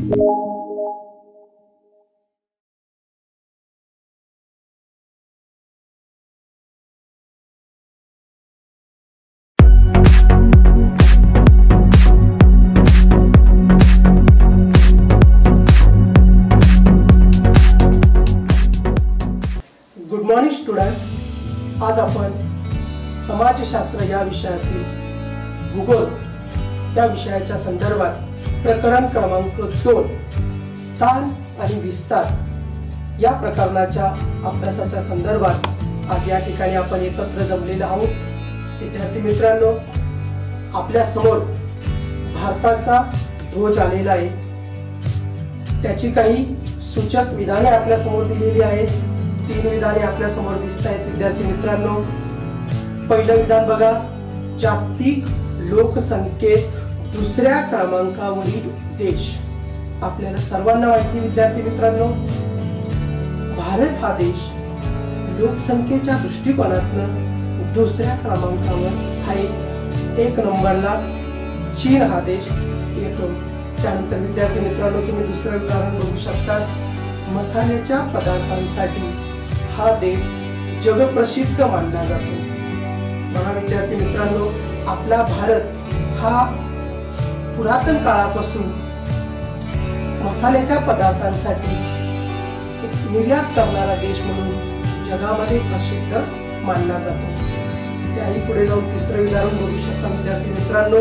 Good morning student. आज आपण समाजशास्त्र या विषयातील भूगोल या विषयाच्या संदर्भात प्रकरण क्रमांक 2 स्थान आणि विस्तार या प्रकरणाच्या अभ्यासाच्या संदर्भात आज या ठिकाणी आपण एकत्र जमलेले आहोत। विद्यार्थी मित्रांनो, आपल्या समोर भारताचा ध्वज आलेला आहे। त्याची काही सूचक विधाने आपल्या समोर दिलेली आहेत। 3 विधाने आपल्या समोर दिसत आहेत। विद्यार्थी मित्रांनो, पहिलं विधान बघा, जागतिक लोकसंख्येत दुसऱ्या क्रमांकावरील देश। आपल्याला सर्वांना माहिती विद्यार्थी मित्रांनो, भारत हा देश लोकसंख्येच्या दृष्टिकोनातून दुसऱ्या क्रमांकावर आहे। 1 नंबरला चीन हा देश येतो। त्यानंतर विद्यार्थी मित्रांनो, तुम्ही दुसरं उदाहरण बघू शकता, मसाल्याच्या पदार्थांसाठी हा देश जगप्रसिद्ध मानला जातो। बघा विद्यार्थी मित्रांनो, आपला भारत हा पुरातन काळापासून मसाल्याच्या पदार्थांसाठी एक निर्यात करणारा देश म्हणून जगामध्ये प्रसिद्ध मानला जातो। त्याही पुढे जाऊन तिसरं उदाहरण बघू शकता विद्यार्थी मित्रांनो,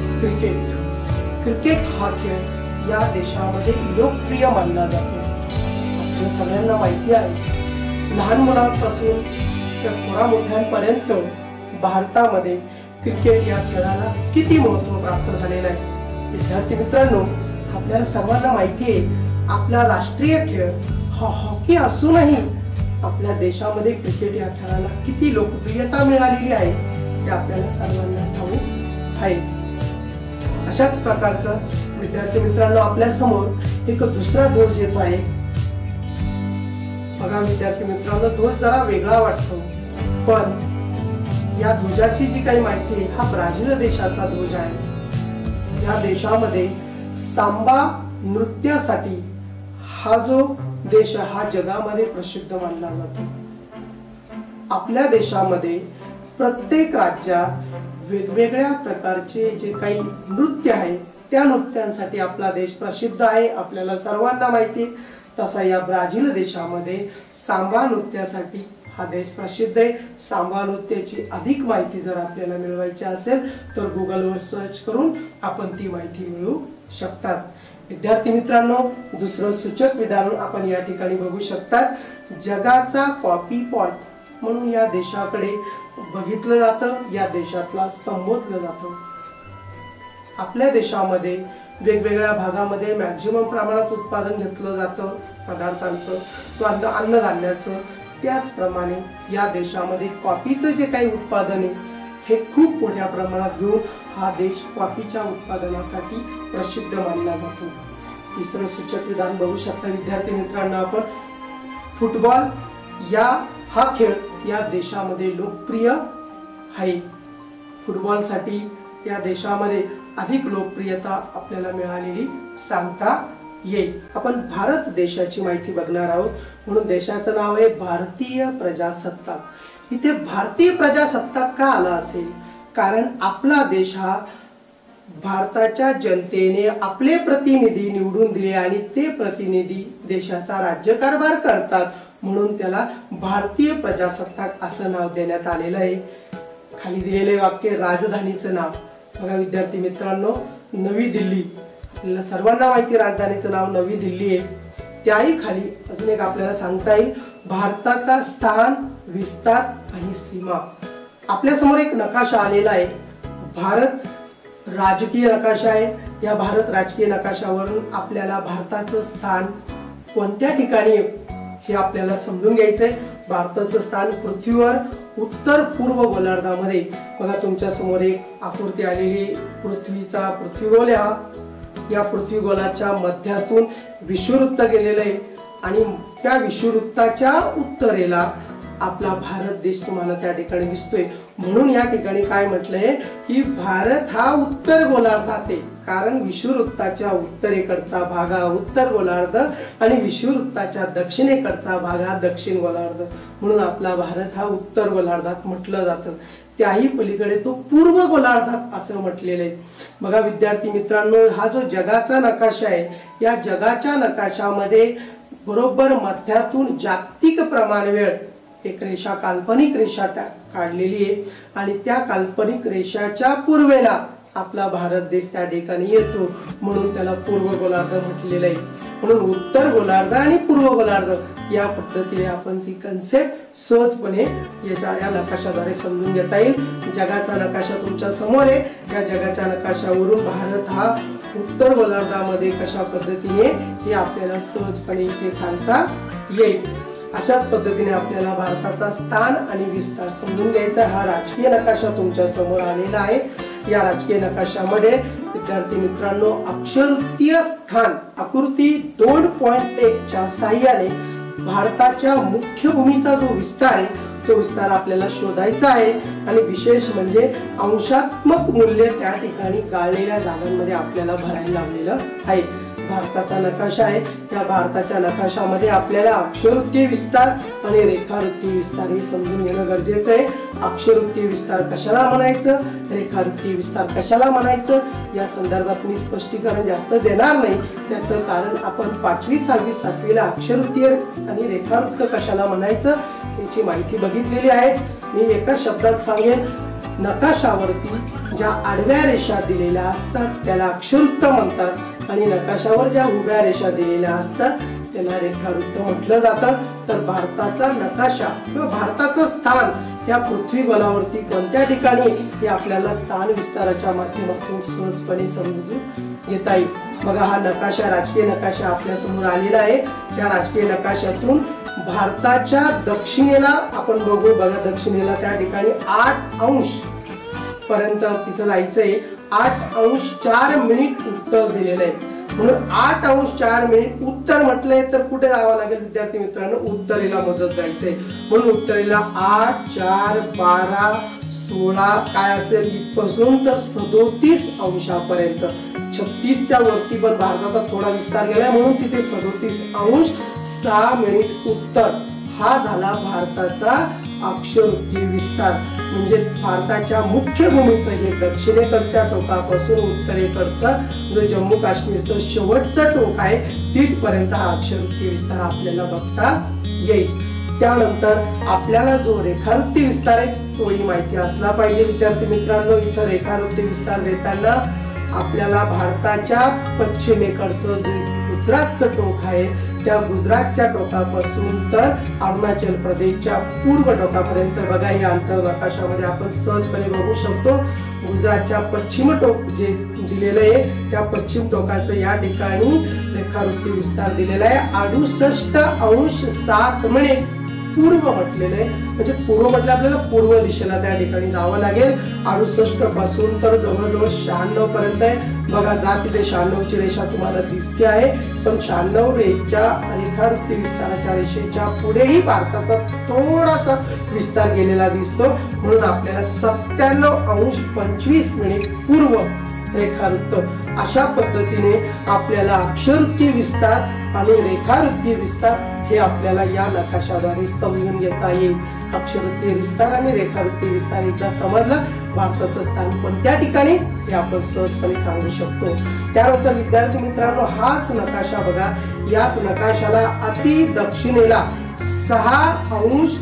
क्रिकेट हा खेळ या देशामध्ये लोकप्रिय मानला जातो। आपल्या सगळ्यांना माहिती आहे, लहान मुलांपासून तर थोडा मोठ्यांपर्यंत भारतामध्ये क्रिकेट या खेळाला किती महत्त्व प्राप्त झालेलं आहे। विद्यार्थी मित्रांनो, आपल्याला सर्वांना माहिती आहे, आपला राष्ट्रीय खेळ हा हॉकी असूनही आपल्या देशामध्ये क्रिकेट या खेळाला किती लोकप्रियता मिळालेली आहे हे आपल्याला सर्वांना ठाऊक आहे। अशाच प्रकारचा विद्यार्थी मित्रांनो, आपल्या समोर एक दुसरा ध्वज येत आहे। बघा विद्यार्थी मित्रांनो, ध्वज जरा वेगळा वाटतो, पण या ध्वजाची जी काही माहिती आहे, हा ब्राझील देशाचा ध्वज आहे। या देशामध्ये सांबा नृत्यासाठी हा जो देश हा जगामध्ये प्रसिद्ध मानला जातो। आपल्या देशामध्ये प्रत्येक राज्यात वेगवेगळ्या प्रकारचे जे काही नृत्य आहे त्या नृत्यांसाठी आपला देश प्रसिद्ध आहे। आपल्याला सर्वांना माहिती आहे, तसा या ब्राझील देशामध्ये सांबा नृत्यासाठी हा देश प्रसिद्ध आहे। सांबा नृत्याची अधिक माहिती जर आपल्याला मिळवायची असेल तर गुगलवर सर्च करून आपण ती माहिती मिळवू शकतात। विद्यार्थी मित्रांनो, दुसरं सूचक विधान आपण या ठिकाणी बघू शकतात, जगाचा कॉफी पॉट म्हणून या देशाकडे बघितलं जातं, या देशातला संबोधलं जातं। आपल्या देशामध्ये वेगवेगळ्या भागामध्ये मॅक्झिमम प्रमाणात उत्पादन घेतलं जातं पदार्थांचं, अन्नधान्याचं। त्याचप्रमाणे या देशामध्ये कॉफीचं जे काही उत्पादन आहे हे खूप मोठ्या प्रमाणात घेऊन हा देश कॉफीच्या उत्पादनासाठी प्रसिद्ध मानला जातो। तिसरं सूचक विधान बघू शकता विद्यार्थी मित्रांनो, आपण फुटबॉल हा खेळ या देशामध्ये लोकप्रिय आहे। फुटबॉलसाठी या देशामध्ये अधिक लोकप्रियता आपल्याला मिळालेली सांगता येईल। आपण भारत देशाची माहिती बघणार आहोत, म्हणून देशाचं नाव आहे भारतीय प्रजासत्ताक। इथे भारतीय प्रजासत्ताक का आला असेल? कारण आपला देश हा भारताच्या जनतेने आपले प्रतिनिधी निवडून दिले आणि ते प्रतिनिधी देशाचा राज्यकारभार करतात, म्हणून त्याला भारतीय प्रजासत्ताक असं नाव देण्यात आलेलं आहे। खाली दिलेले वाक्य राजधानीचं नाव बघा विद्यार्थी मित्रांनो, नवी दिल्ली। आपल्याला सर्वांना माहिती राजधानीचं नाव नवी दिल्ली आहे। त्याही खाली अजून एक आपल्याला सांगता येईल, भारताचा स्थान, विस्तार आणि सीमा। आपल्या समोर एक नकाशा आलेला आहे, भारत राजकीय नकाशा आहे। या भारत राजकीय नकाशावरून आपल्याला भारताचं स्थान कोणत्या ठिकाणी हे आपल्याला समजून घ्यायचंय। भारताचं स्थान पृथ्वीवर उत्तर पूर्व गोलार्धामध्ये। बघा तुमच्या समोर एक आकृती आलेली, पृथ्वीगोल या पृथ्वीगोलाच्या मध्यातून विषुववृत्त गेलेलं आहे आणि त्या विषुववृत्ताच्या उत्तरेला आपला भारत देश तुम्हाला त्या ठिकाणी दिसतोय। म्हणून या ठिकाणी काय म्हटलंय की भारत हा उत्तर गोलार्धात आहे। कारण विषुववृत्ताच्या उत्तरेकडचा भाग हा उत्तर गोलार्ध आणि विषुववृत्ताच्या दक्षिणेकडचा भाग हा दक्षिण गोलार्ध, म्हणून आपला भारत हा उत्तर गोलार्धात म्हटलं जातं. त्याही पलीकडे तो पूर्व गोलार्धात असं म्हटलेलं आहे. बघा विद्यार्थी मित्रांनो, हा जो जगाचा नकाशा आहे, या जगाच्या नकाशामध्ये बरोबर मध्यातून जागतिक प्रमाणवेळ एक रेषा, काल्पनिक रेषा त्या काढलेली आहे आणि त्या काल्पनिक रेषाच्या पूर्वेला आपला भारत देश त्या ठिकाणी येतो, म्हणून त्याला पूर्व गोलार्ध म्हटलेलं आहे. म्हणून उत्तर गोलार्ध आणि पूर्व गोलार्ध या पद्धतीने आपण ती कन्सेप्ट सहजपणे या नकाशाद्वारे समजून घेता येईल. जगाचा नकाशा तुमच्या समोर आहे. या जगाच्या नकाशावरून भारत हा उत्तर गोलार्धामध्ये कशा पद्धतीने हे आपल्याला सहजपणे इथे सांगता येईल. अशाच पद्धतीने आपल्याला भारताचा स्थान आणि विस्तार समजून घ्यायचा. हा राजकीय नकाशा तुमच्या समोर आलेला आहे. या राजकीय नकाशामध्ये विद्यार्थी मित्रांनो, अक्षरवृत्तीय स्थान आकृती 2.1 च्या साहाय्याने भारताच्या मुख्य भूमीचा जो विस्तार आहे तो विस्तार आपल्याला शोधायचा आहे. आणि विशेष म्हणजे अंशात्मक मूल्य त्या ठिकाणी गाळलेल्या जागांमध्ये आपल्याला भरायला लावलेलं आहे. भारताचा नकाशा आहे, त्या भारताच्या नकाशामध्ये आपल्याला अक्षरवृत्तीय विस्तार आणि रेखावृत्तीय विस्तार हे समजून घेणं गरजेचं आहे. अक्षरवृत्तीय विस्तार कशाला म्हणायचं, रेखावृत्तीय विस्तार कशाला म्हणायचं, या संदर्भात मी स्पष्टीकरण जास्त देणार नाही. त्याचं कारण आपण 5वी 6वी 7वीला अक्षरवृत्तीय आणि रेखावृत्त कशाला म्हणायचं याची माहिती बघितलेली आहे. मी एका शब्दात सांगेन, नकाशावरती ज्या आडव्या रेषा दिलेल्या असतात त्याला अक्षरवृत्त म्हणतात आणि नकाशावर ज्या उभ्या रेषा दिलेल्या असतात त्याला रेखावृत्त म्हटलं जातं. तर भारताचा नकाशा किंवा भारताचं स्थान या पृथ्वी गोलावरती कोणत्या ठिकाणी हे आपल्याला स्थान विस्ताराच्या माध्यमातून सहजपणे समजून घेता येईल. बघा, हा नकाशा, राजकीय नकाशा आपल्या समोर आलेला आहे. त्या राजकीय नकाशातून भारताच्या दक्षिणेला आपण बघू. बघा, दक्षिणेला त्या ठिकाणी 8 अंश पर्यंत तिथं जायचंय. 8 अंश 4 मिनिट उत्तर दिलेलं आहे. म्हणून 8 अंश 4 मिनिट उत्तर म्हटलंय तर कुठे जावं लागेल विद्यार्थी मित्रांनो, उत्तरेला मोजत जायचंय. म्हणून उत्तरेला 8 4 12 16 काय असेल इथपासून तर 37 अंशापर्यंत. 36च्या वरती पण भारताचा थोडा विस्तार गेलाय म्हणून तिथे 37 अंश 6 मिनिट उत्तर. हा झाला भारताचा अक्षरवृत्तीय विस्तार. म्हणजे भारताच्या मुख्य भूमीचं हे दक्षिणेकडच्या टोकापासून उत्तरेकडचा जो जम्मू काश्मीरचं शेवटचं टोक आहे तिथपर्यंत हा अक्षरवृत्तीय विस्तार आपल्याला बघता येईल. त्यानंतर आपल्याला जो रेखावृत्तीय विस्तार आहे तोही माहिती असला पाहिजे. विद्यार्थी मित्रांनो, इथं रेखावृत्तीय विस्तार देताना आपल्याला भारताच्या पश्चिमेकडचं जे गुजरातचं टोक आहे त्या गुजरातच्या टोकापासून तर अरुणाचल प्रदेशच्या पूर्व टोकापर्यंत बघा, या अंतर नकाशामध्ये आपण सहजपणे बघू शकतो. गुजरातच्या पश्चिम टोक जे दिलेलं आहे त्या पश्चिम टोकाचं या ठिकाणी रेखावृत्तीय विस्तार दिलेला आहे. 68 अंश 7 मिनिट पूर्व म्हटलेलं आहे. म्हणजे पूर्व म्हटलं आपल्याला पूर्व दिशेला त्या ठिकाणी जावं लागेल. 68 पासून तर जवळजवळ 96 पर्यंत आहे. बघा, जात तिथे 96 ची रेषा तुम्हाला दिसते आहे, पण 96 रेखावृत्तीय विस्ताराच्या रेषेच्या पुढेही भारताचा थोडासा विस्तार गेलेला दिसतो. म्हणून आपल्याला 97 अंश 25 मिनिट पूर्व रेखावृत्त अशा पद्धतीने आपल्याला अक्षरवृत्तीय विस्तार आणि रेखावृत्तीय विस्तार हे आपल्याला या नकाशाद्वारे समजून घेता येईल. अक्षरवृत्तीय विस्तार आणि रेखावृत्तीय विस्तार एकदा समजलं, भारताचं स्थान कोणत्या ठिकाणी हे आपण सहजपणे सांगू शकतो. त्यानंतर विद्यार्थी मित्रांनो, हाच नकाशा बघा, याच नकाशाला अति दक्षिणेला 6 अंश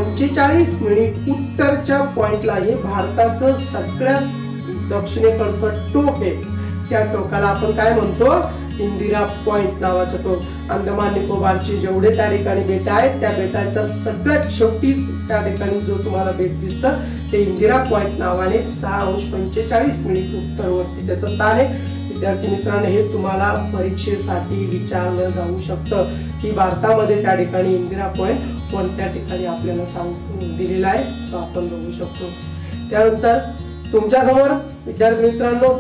45 मिनिट उत्तरच्या पॉइंटला हे भारताचं सगळ्यात दक्षिणेकडचं टोक आहे. त्या टोकाला आपण काय म्हणतो, इंदिरा पॉइंट नावाचं टोक. अंदमान निकोबारचे जेवढे त्या ठिकाणी बेट आहेत त्या बेटाच्या सगळ्यात शेवटी त्या ठिकाणी जो तुम्हाला बेट दिसतं ते इंदिरा पॉइंट नावाने 6 अंश 45 मिनिट उत्तरवरती त्याचं स्थान आहे. विद्यार्थी मित्रांनो, हे तुम्हाला परीक्षेसाठी विचारलं जाऊ शकतं की भारतामध्ये त्या ठिकाणी इंदिरा पॉइंट कोणत्या ठिकाणी आपल्याला सांगून दिलेला आहे, तो आपण बघू शकतो. त्यानंतर तुमच्या समोर विद्यार्थी मित्रांनो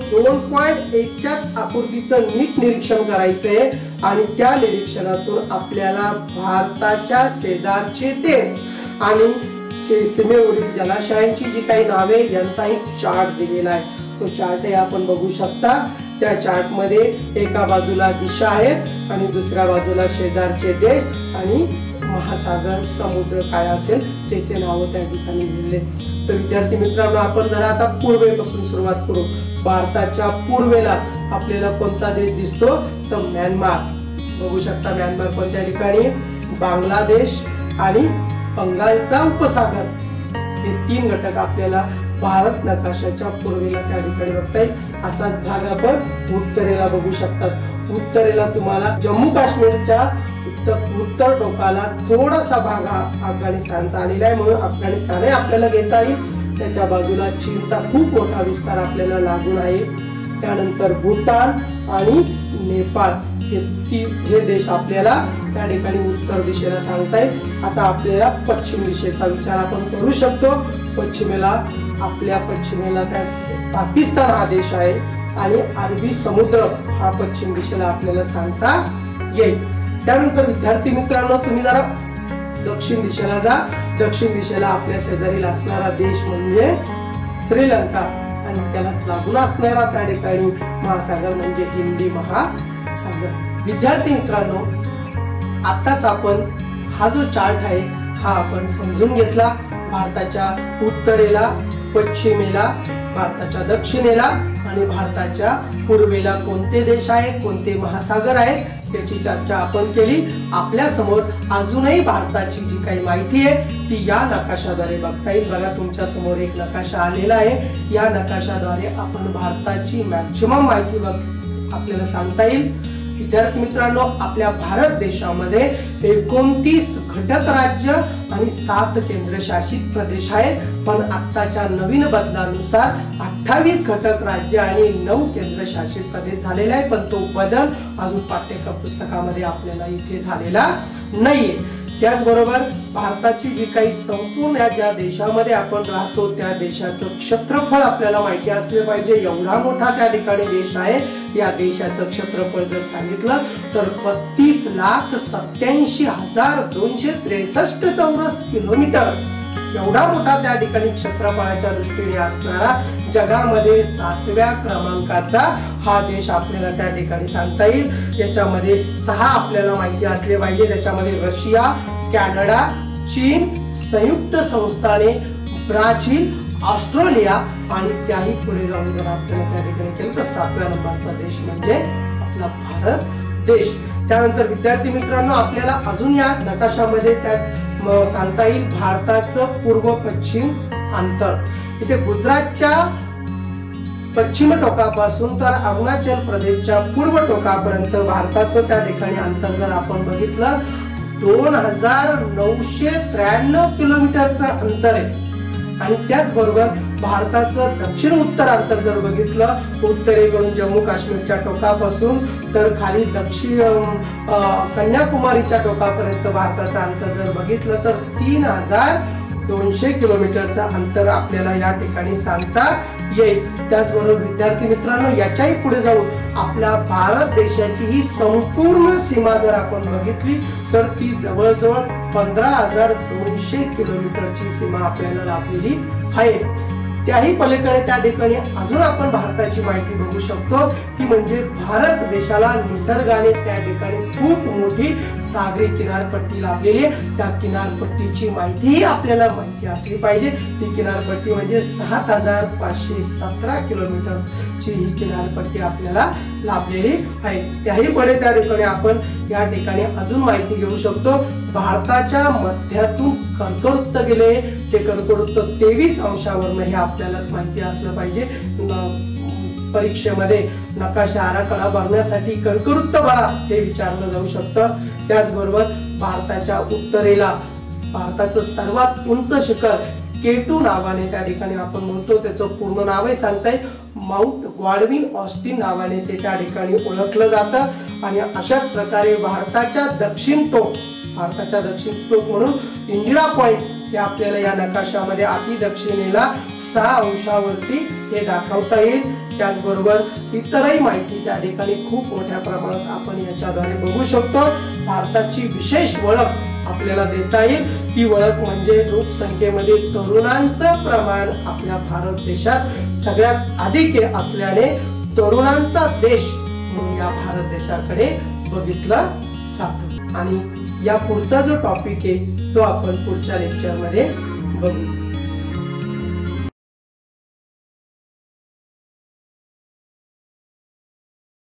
2.1 च्या आकृतीचं नीट निरीक्षण करायचंय आणि त्या निरीक्षणातून आपल्याला भारताच्या शेजारचे देश आणि सीमेवरील जलाशयांची जी काही नावे यांचा एक चार्ट दिलेला आहे. तो चार्ट आपण बघू शकता. त्या चार्ट मध्ये एका बाजूला दिशा आहेत आणि दुसऱ्या बाजूला शेजारचे देश आणि महासागर समुद्र काय असेल त्याचे नाव त्या ठिकाणी लिहिले। तर विद्यार्थी मित्रांनो, आपण जरा आता पूर्वेपासून सुरुवात करू। भारताच्या पूर्वेला आपल्याला कोणता देश दिसतो तर म्यानमार। बघू शकता म्यानमार कोणत्या ठिकाणी, बांगलादेश आणि बंगालचा उपसागर हे 3 घटक आपल्याला भारत नकाशाच्या पूर्वेला त्या ठिकाणी बघता येईल। असाच भाग आपण उत्तरेला बघू शकतात। उत्तरेला तुम्हाला जम्मू काश्मीरच्या उत्तर टोकाला थोडासा भाग हा अफगाणिस्तानचा आलेला आहे, म्हणून अफगाणिस्तान आपल्याला घेता येईल। त्याच्या बाजूला चीनचा खूप मोठा विस्तार आपल्याला लागून आहे। त्यानंतर भूतान आणि नेपाळ हे देश आपल्याला त्या ठिकाणी उत्तर दिशेला सांगता येईल। आता आपल्याला पश्चिम दिशेचा विचार आपण करू शकतो। पश्चिमेला त्या पाकिस्तान हा देश आहे आणि अरबी समुद्र हा पश्चिम दिशेला आपल्याला सांगता येईल। त्यानंतर विद्यार्थी मित्रांनो, तुम्ही जरा दक्षिण दिशेला जा। दक्षिण दिशेला आपल्या शेजारी असणारा देश म्हणजे श्रीलंका आणि त्याला लागून असणारा त्या ठिकाणी महासागर म्हणजे हिंदी महासागर। विद्यार्थी मित्रांनो, आताच आपण हा जो चार्ट आहे हा आपण समजून घेतला। भारताच्या उत्तरेला, पश्चिमेला, भारताच्या दक्षिणेला आणि भारताच्या पूर्वेला कोणते देश आहेत, कोणते महासागर आहेत त्याची चर्चा आपण केली। आपल्या समोर अजूनही भारताची जी काही माहिती आहे ती या नकाशाद्वारे बघता येईल। बघा, तुमच्या समोर एक नकाशा आलेला आहे। या नकाशाद्वारे आपण भारताची मॅक्झिमम माहिती आपल्याला सांगता येईल। विद्यार्थी मित्रांनो, आपल्या भारत देशामध्ये 29 घटक राज्य आणि 7 केंद्रशासित प्रदेश आहेत, पण आताच्या नवीन बदलानुसार 28 घटक राज्य आणि 9 केंद्रशासित प्रदेश झालेले आहे, पण तो बदल अजून पाठ्यपुस्तकामध्ये आपल्याला इथे झालेला नाहीये। त्याचबरोबर भारताची जी काही संपूर्ण ज्या देशामध्ये आपण राहतो त्या देशाचं क्षेत्रफळ आपल्याला माहिती असले पाहिजे। एवढा मोठा त्या ठिकाणी देश आहे। या देशाचं क्षेत्रफळ जर सांगितलं तर 32,87,263 चौरस किलोमीटर एवढा मोठा त्या ठिकाणी क्षेत्रफळाच्या दृष्टीने असणारा जगामध्ये 7व्या क्रमांकाचा हा देश आपल्याला त्या ठिकाणी सांगता येईल। याच्यामध्ये 6 आपल्याला माहिती असले पाहिजे। त्याच्यामध्ये रशिया, कॅनडा, चीन, संयुक्त संस्थाने, ब्राझील, ऑस्ट्रेलिया आणि त्याही पुढे जाऊन जर आपल्याला त्या ठिकाणी केलं तर 7व्या नंबरचा देश म्हणजे आपला भारत देश। त्यानंतर विद्यार्थी मित्रांनो, आपल्याला अजून या नकाशामध्ये त्या सांगता येईल भारताचं पूर्व पश्चिम अंतर। इथे गुजरातच्या पश्चिम टोकापासून तर अरुणाचल प्रदेशच्या पूर्व टोकापर्यंत भारताचं त्या ठिकाणी अंतर जर आपण बघितलं 2993 किलोमीटरचं अंतर आहे। आणि त्याचबरोबर भारताचं दक्षिण उत्तर अंतर जर बघितलं उत्तरेकडून जम्मू काश्मीरच्या टोकापासून तर खाली दक्षिण कन्याकुमारीच्या टोकापर्यंत भारताचं अंतर जर बघितलं तर 3200 किलोमीटरचं अंतर आपल्याला या ठिकाणी सांगता येईल। त्याचबरोबर विद्यार्थी मित्रांनो, याच्याही पुढे जाऊन आपल्या भारत देशाची ही संपूर्ण सीमा जर आपण बघितली तर ती जवळजवळ 15,200 किलोमीटरची सीमा आपल्याला लाभलेली आहे। त्याही पलीकडे त्या ठिकाणी अजून आपण भारताची माहिती बघू शकतो ती म्हणजे भारत देशाला निसर्गाने त्या ठिकाणी खूप मोठी सागरी किनारपट्टी लाभलेली आहे। त्या किनारपट्टीची माहितीही आपल्याला माहिती असली पाहिजे। ती किनारपट्टी म्हणजे 7,517 किलोमीटरची ही किनारपट्टी आपल्याला लाभलेली आहे। त्याही पुढे त्या ठिकाणी आपण या ठिकाणी अजून माहिती घेऊ शकतो। भारताच्या मध्यातून कर्कवृत्त गेले, ते कर्कवृत्त 23 अंशावरून हे आपल्याला माहिती असलं पाहिजे। परीक्षेमध्ये नकाशा आराखडा भरण्यासाठी कर्कवृत्त बघा हे विचारलं जाऊ शकतं। त्याचबरोबर भारताच्या उत्तरेला भारताचं सर्वात उंच शिखर K2 नावाने त्या ठिकाणी आपण म्हणतो, त्याचं पूर्ण नावही सांगता येईल माउंट गॉडविन ऑस्टिन नावाने ते त्या ठिकाणी ओळखलं जातं। आणि अशाच प्रकारे भारताच्या दक्षिण टोक म्हणून इंदिरा पॉइंट हे आपल्याला या नकाशामध्ये अति दक्षिणेला 6 अंशावरती हे दाखवता येईल। त्याचबरोबर इतरही माहिती त्या ठिकाणी खूप मोठ्या प्रमाणात आपण याच्याद्वारे बघू शकतो। भारताची विशेष ओळख आपल्याला देता येईल, ती ओळख म्हणजे लोकसंख्येमध्ये तरुणांचं प्रमाण आपल्या भारत देशात सगळ्यात अधिक असल्याने तरुणांचा देश म्हणून या भारत देशाकडे बघितलं जातं. आणि या पुढचा जो टॉपिक आहे तो आपण पुढच्या लेक्चर मध्ये बघू.